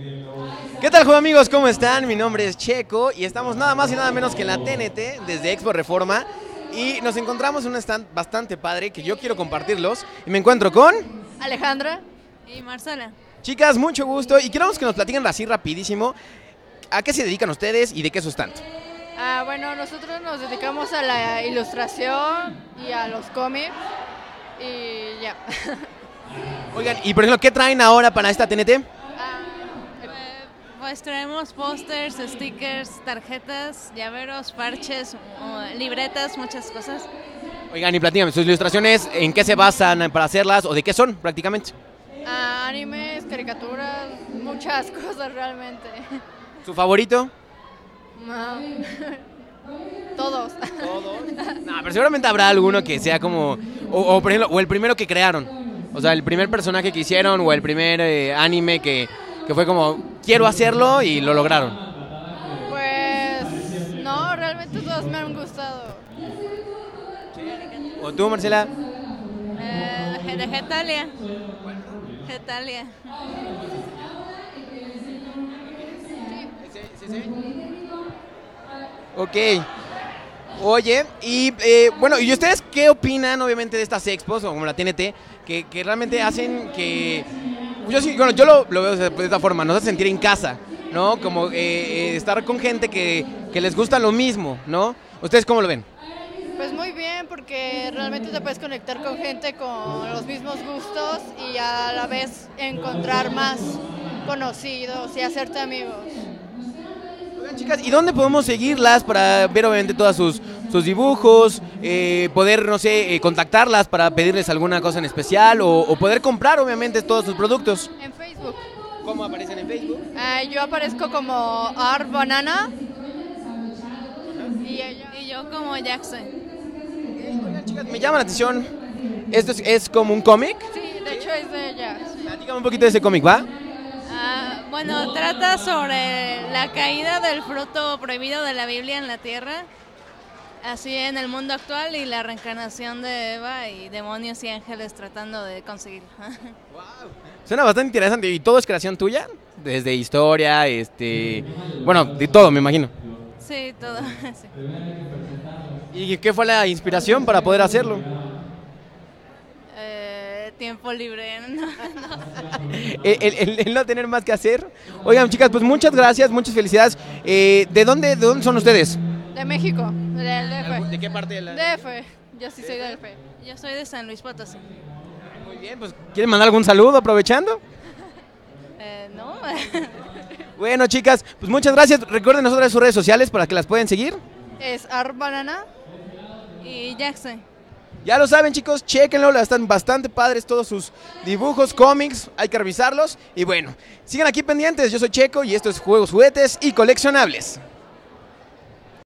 ¿Qué tal, juego amigos? ¿Cómo están? Mi nombre es Checo y estamos nada más y nada menos que en la TNT desde Expo Reforma y nos encontramos en un stand bastante padre que yo quiero compartirlos y me encuentro con Alejandra y Marcela. chicas, mucho gusto y queremos que nos platiquen así rapidísimo a qué se dedican ustedes y de qué es su stand. Bueno, nosotros nos dedicamos a la ilustración y a los cómics y ya. Oigan, y por ejemplo, ¿qué traen ahora para esta TNT? Pues traemos pósters, stickers, tarjetas, llaveros, parches, libretas, muchas cosas. Oigan, y platíquenme, sus ilustraciones, ¿en qué se basan para hacerlas o de qué son prácticamente? Animes, caricaturas, muchas cosas realmente. ¿Su favorito? No. Todos. ¿Todos? No, pero seguramente habrá alguno que sea como, o por ejemplo, o el primero que crearon. O sea, el primer personaje que hicieron o el primer anime que fue como, quiero hacerlo y lo lograron. Pues no, realmente todos me han gustado. ¿O tú, Marcela? De Getalia. Getalia. Ok. Oye, y bueno, ¿y ustedes qué opinan obviamente de estas expos o como la TNT que realmente hacen que... Yo sí, bueno, yo lo veo de esta forma, nos hace sentir en casa, ¿no? Como estar con gente que les gusta lo mismo, ¿no? ¿Ustedes cómo lo ven? Pues muy bien, porque realmente te puedes conectar con gente con los mismos gustos y a la vez encontrar más conocidos y hacerte amigos. Oigan, chicas, ¿y dónde podemos seguirlas para ver obviamente todos sus dibujos, poder, no sé, contactarlas para pedirles alguna cosa en especial o poder comprar obviamente todos sus productos? En Facebook. ¿Cómo aparecen en Facebook? Yo aparezco como Art Banana y ella... Y yo como Jackson. Oigan, chicas, me llama la atención. ¿Esto es como un cómic? Sí, de hecho es de ella. Platícame un poquito de ese cómic, ¿va? Bueno, trata sobre la caída del fruto prohibido de la Biblia en la tierra, así en el mundo actual, y la reencarnación de Eva y demonios y ángeles tratando de conseguirlo. Suena bastante interesante. ¿Y todo es creación tuya? Desde historia, bueno, de todo, me imagino. Sí, todo. Sí. ¿Y qué fue la inspiración para poder hacerlo? Tiempo libre. No. El no tener más que hacer. Oigan, chicas, pues muchas gracias, muchas felicidades. ¿De dónde son ustedes? De México, del DF. ¿De qué parte de la...? DF, yo sí soy DF. Yo soy de San Luis Potosí. Muy bien, pues ¿quieren mandar algún saludo aprovechando? No. Bueno, chicas, pues muchas gracias. Recuerden nosotros sus redes sociales para que las puedan seguir. Es Art Banana. Y Jackson. Ya lo saben, chicos, chéquenlo, están bastante padres todos sus dibujos, cómics, hay que revisarlos. Y bueno, sigan aquí pendientes, yo soy Checo y esto es Juegos, Juguetes y Coleccionables.